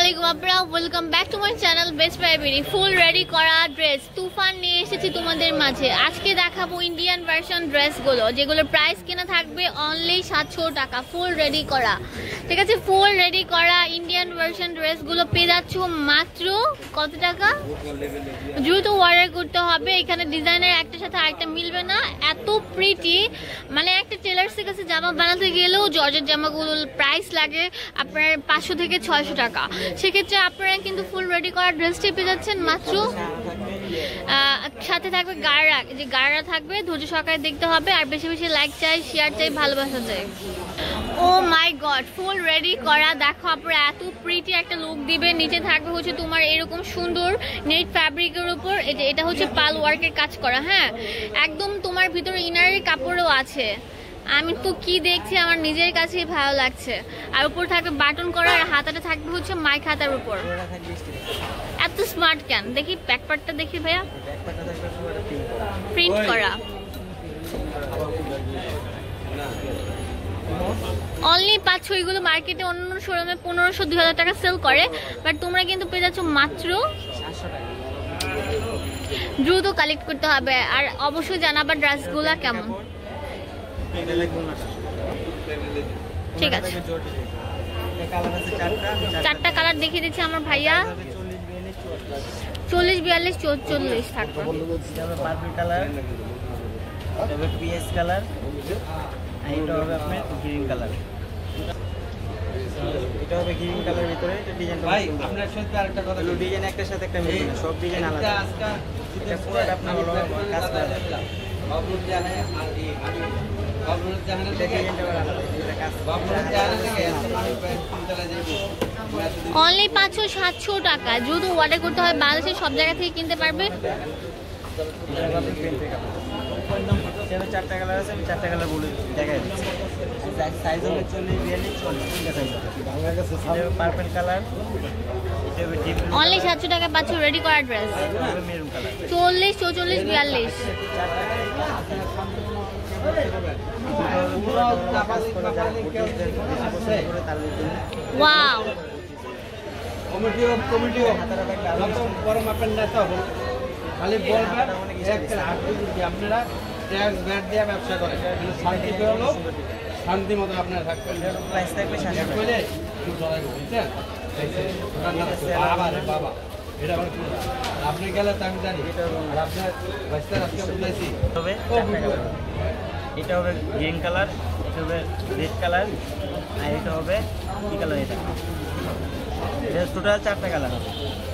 আসসালামু আলাইকুম আপনারা welcome back to my channel best baby full ready করা ড্রেস তুফান নিয়ে এসেছি তোমাদের মাঝে। আজকে দেখাবো ইন্ডিয়ান ভার্সন ড্রেসগুলো যেগুলোর প্রাইস কিনা থাকবে অনলি 700 টাকা। ফুল রেডি করা, ঠিক আছে, ফুল রেডি করা ইন্ডিয়ান ভার্সন ড্রেসগুলো পেয়ে যাচ্ছ মাত্র কত টাকা? দ্রুত অর্ডার করতে হবে। এখানে ডিজাইনের একটার সাথে আরেকটা মিলবে না, এত প্রিটি। মানে একটা টেলার্সের কাছে জামা বানাতে গেলেও জর্জের জামাগুলোর প্রাইস লাগে আপনার 500 থেকে 600 টাকা। সেক্ষেত্রে আপনারা কিন্তু ফুল রেডি করা ড্রেসটি পেয়ে যাচ্ছেন মাত্র। সাথে থাকবে গাড়া, যে গাড়া থাকবে, ধৈর্য সহকারে দেখতে হবে। আর বেশি বেশি লাইক চাই, শেয়ার চাই, ভালোবাসা চাই। ও মাই গড, ফুল রেডি করা দেখো আপনারা, এত প্রিটি একটা লুক দিবে। নিচে থাকবে হচ্ছে তোমার এরকম সুন্দর নেট ফ্যাব্রিকের উপর এটা হচ্ছে পাল ওয়ার্কের কাজ করা। হ্যাঁ, একদম তোমার ভিতরে ইনারের কাপড়ও আছে। আমি তো কি দেখছি আমার নিজের কাছেই ভালো লাগছে। আর উপর থাকবে বাটন করা, আর হাতাটা থাকবে হচ্ছে মাইক হাতার উপর। এত স্মার্ট কেন? দেখি ব্যাকপার্টটা দেখি ভাইয়া, প্রিন্ট করা। অনলি 500। এগুলো মার্কেটে অন্য শোরুমে 1500-2000 টাকা সেল করে, বাট তোমরা কিন্তু পেয়ে যাচ্ছ মাত্র 700 টাকা। দ্রুত কালেক্ট করতে হবে। আর অবশ্যই জানাবা ড্রেসগুলো কেমন। ঠিক আছে, 4টা কালার দেখিয়ে দিচ্ছি আমার ভাইয়া। 40, 42, 44 থাকবে। পার্পল কালার, তবে পিএস কালার, এটা হবে আপনার গ্রিন কালার। এটা হবে গ্রিন কালার ভিতরে। এটা ডিজাইনটা ভাই আপনার সাথে আরেকটা কথা, ডিজাইন একটার সাথে একটা মিলবে না, সব ডিজাইন আলাদা। এটা পুরোটা আপনার হলো কাজ করা আছে। বাবুল জানে আর এই বাবুল জানে ডিজাইনটা আলাদা। এটা কাজ বাবুল জানে থেকে আমি চলে যাই। অনলি 500-700 টাকা। দ্রুত অর্ডার করতে হয়। বাংলাদেশের সব জায়গা থেকে কিনতে পারবে। এখানে 4টা কালার আছে, আমি 4টা কালার বলে দেখাই দিচ্ছি। সাইজ হবে 40, 42, 40 তিনটা সাইজ আছে। পার্পল কালার, এটা হবে ডিপ ব্লু। অনলি 700 টাকা পাচ্ছ রেডি করা ড্রেস। Maroon colour 40, 44, 42। ওয়াও, কমিটিও বড় মাপের নেতা হবো, খালি বলবেন আপনারা ট্যাক্স ব্যাট দিয়ে ব্যবসা করেন, শান্তি পেলো শান্তি মতো আপনারা থাকবেন। প্রাইস থাকবে 700 টাকা। বাবা এটা আবার আপনি গেলে তো আমি জানি আপনার রাস্তায় আজকে বুঝাইছি। তবে 4টা কালার, এটা হবে গ্রিন কালার, এটা হবে রেড কালার, আর এটা হবে কি কালার? এটা টোটাল 4টা কালার হবে।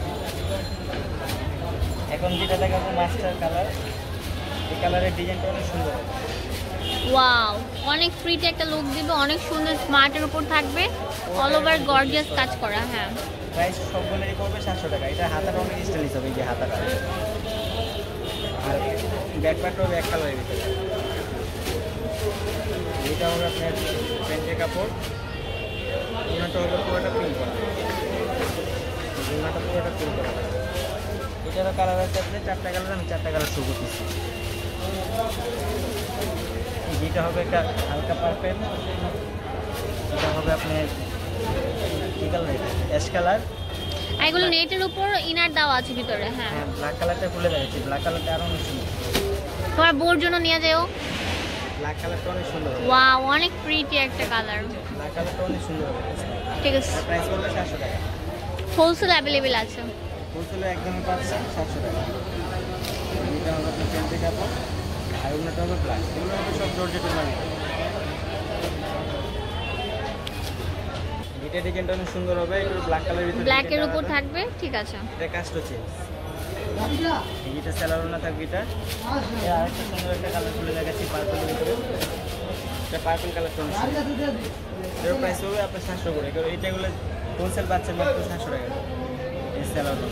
এখন যেটা দেখাবো মাস্টার কালার। এই কালারের ডিজাইনটা অনেক সুন্দর। ওয়াও, অনেক প্রিটি একটা লুক দিবে, অনেক সুন্দর। স্মার্টের উপর থাকবে অল ওভার গর্জিয়াস কাজ করা। হ্যাঁ, প্রাইস সবগুলোরই পড়বে 700 টাকা। এটা হাতাটা অনেক স্টাইলিশ হবে, এই যে হাতাটা। আর ব্যাকপ্যাকটা হবে এক কালারের ভিতরে। এটা হবে আপনার প্যান্টের কাপড়। ওনাটা হবে পুরোটা প্রিন্ট করা। ওনাটা পুরোটা প্রিন্ট করা। এটারও কালার আছে আপনার 4টা কালার, আমি 4টা কালার শো করতেছি। যেটা হবে একটা হালকা পার্পেল, এটা হবে আপনার কি কালার? Ash colour. এগুলো নেটের উপর ইনার দেওয়া আছে ভিতরে। হ্যাঁ, ব্ল্যাক কালারটা খুলে দেখাচ্ছি। ব্ল্যাক কালারটা আরো অনেক সুন্দর। তোমার বোর জন্য নিয়ে যাও। ব্ল্যাক কালারটা অনেক সুন্দর। ওয়াও, অনেক প্রিটি একটা কালার। ব্ল্যাক কালারটা অনেক সুন্দর হবে। ঠিক আছে, প্রাইস পড়বে 700 টাকা। হোলসেল অ্যাভেলেবেল আছে। হোলসেলে একদমই পাচ্ছেন 700 টাকা। এটা হবে আপনার প্যান্টের কাপড়, আর ওনাটা হবে ব্ল্যাক। এগুলো হবে সব জর্জেটের মাল। এটা ডিজাইনটা অনেক সুন্দর হবে। এটা ব্ল্যাক কালারের ভিতরে, ব্ল্যাকের উপর থাকবে। ঠিক আছে, এটা কাস্ট হচ্ছে। এটা স্যালারোনা থাকবে। এটা আরেকটা সুন্দর একটা কালার খুলে দেখাচ্ছি পার্পলের ভিতরে। এটা পার্পল কালারটা অনেক সুন্দর। এর প্রাইস হবে আপনার 700 করে। এইটাগুলো হোলসেল পাচ্ছেন মাত্র 700 টাকা। এই স্যালারোনা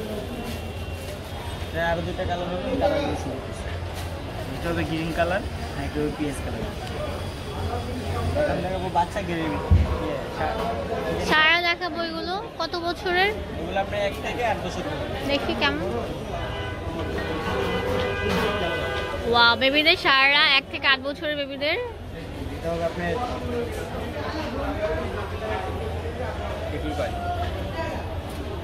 এটা আরও 2টা কালার হবে, কালারগুলো সুন্দর। এটা হবে গ্রিন কালার, আর এটা হবে পিএস কালার। এখন দেখাবো বাচ্চা গ্রেভি সারা দেখাবো। এগুলো কত বছরের? এগুলো আপনার 1 থেকে 8 বছর। দেখি কেমন। ওয়াও, বেবিদের সারা 1 থেকে 8 বছরের বেবিদের। এটা হবে আপনার কি কয়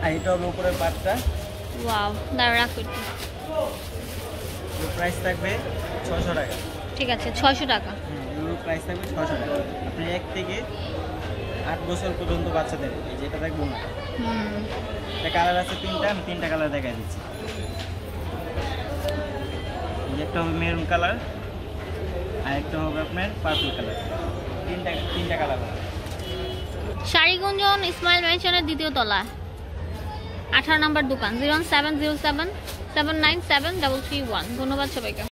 আর এটা হবে উপরের পাটটা। ওয়াও, দাঁড়া রাখো একটু। প্রাইস থাকবে 600 টাকা। ঠিক আছে, 600 টাকা। এগুলোর প্রাইস থাকবে 600 টাকা। আপনি 1 থেকে 8 বছর পর্যন্ত বাচ্চাদের, এই যেটা দেখবো না, এটা কালার আছে 3টা, আমি 3টা কালার দেখাই দিচ্ছি। এই একটা হবে মেরুন কালার, আর একটা হবে আপনার পার্পল কালার। তিনটা কালার। শাড়িগুঞ্জন ইসমাইল মেনশনের দ্বিতীয় তলা, 18 নম্বর দোকান, 01707 797 331। ধন্যবাদ সবাইকে।